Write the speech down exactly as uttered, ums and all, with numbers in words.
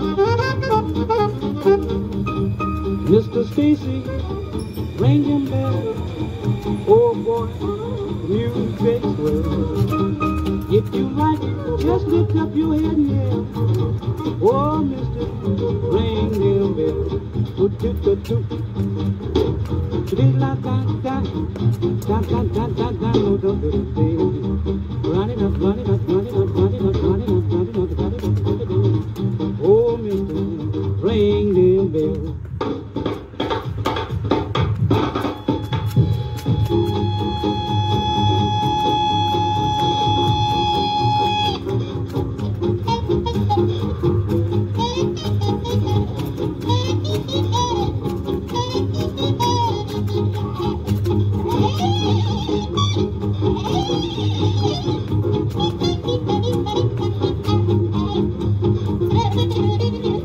Mister Stacy, ring them bells. Oh boy, the music's swell. If you like it, just lift up your head and yell. Oh, mister, ring them bells. Toot toot toot toot. Da da da da da da da da no do do do. Running up, running up, running up, running up, running up, running up, running up, running up. Oh, mister, ring them bells. Thank you.